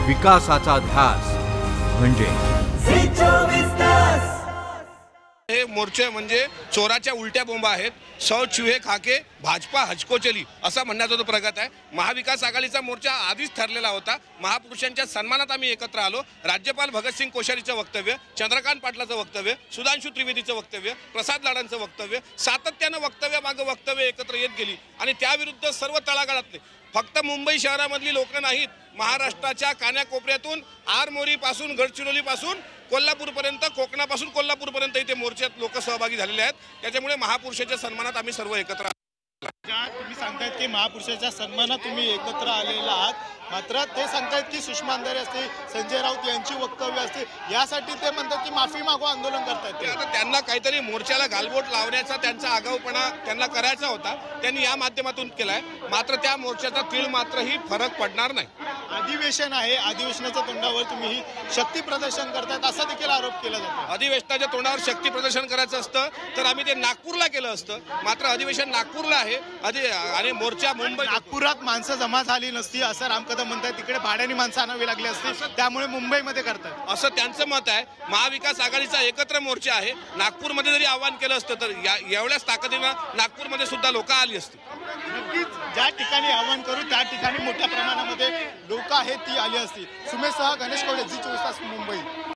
विकासाचा ध्यास म्हणजे हे मोर्चे म्हणजे चोराच्या उलट्या बोंबा आहेत. सौ चुहे खाके भाजपा हजको चली असा म्हणण्याचा तो प्रगत आहे. महाविकास आघाडीचा मोर्चा आधीच ठरलेला होता. महापुरुषांच्या सन्मानात आम्ही एकत्र आलो. राज्यपाल भगतसिंग कोश्यारीचं वक्तव्य, चंद्रकांत पाटलाचं वक्तव्य, सुधांशू त्रिवेदीचं वक्तव्य, प्रसाद लाडांचं वक्तव्य, सातत्यानं वक्तव्यामागं वक्तव्य एकत्र येत गेली आणि त्याविरुद्ध सर्व तळागाळातले फक्त मुंबई शहरामधली लोक नाहीत, महाराष्ट्राच्या कान्याकोपऱ्यातून आरमोरीपासून गडचिरोलीपासून कोल्हापूरपर्यंत, कोकणापासून कोल्हापूरपर्यंत इथे मोर्चात लोक सहभागी झालेले आहेत. त्याच्यामुळे महापुरुषाच्या सन्मानात आम्ही सर्व एकत्र तुम्ही सांगतायत की महापुरुषाच्या सन्मानात तुम्ही एकत्र आलेला आहात, मात्र ते सांगतायत की सुषमा अंधारे असतील, संजय राऊत यांची वक्तव्य असतील, यासाठी ते म्हणतात की माफी मागो आंदोलन करतायत. आता त्यांना काहीतरी मोर्चाला गालबोट लावण्याचा त्यांचा आगाऊपणा त्यांना करायचा होता, त्यांनी या माध्यमातून केलाय. मात्र त्या मोर्चाचा तीळ मात्रही फरक पडणार नाही. अधिवेशन आहे, अधिवेशनाच्या तोंडावर तुम्ही ही शक्ती प्रदर्शन करतायत असा देखील आरोप केला जातो. अधिवेशनाच्या तोंडावर शक्ती प्रदर्शन करायचं असतं तर आम्ही ते नागपूरला केलं असतं. मात्र अधिवेशन नागपूरला आहे आणि मोर्चा मुंबई. नागपुरात माणसं जमा झाली नसती असं राम कदम म्हणतात, तिकडे भाड्याने माणसं आणावी लागली असती, त्यामुळे मुंबईमध्ये करतात असं त्यांचं मत आहे. महाविकास आघाडीचा एकत्र मोर्चा आहे. नागपूरमध्ये जरी आवाहन केलं असतं तर एवढ्याच ताकदीनं नागपूरमध्ये सुद्धा लोक आली असती. नक्कीच ज्या ठिकाणी आवाहन करू त्या ठिकाणी मोठ्या प्रमाणामध्ये लोक आहेत ती आली असती. सुमेशसह गणेश कोडे, झी 24 तास मुंबई.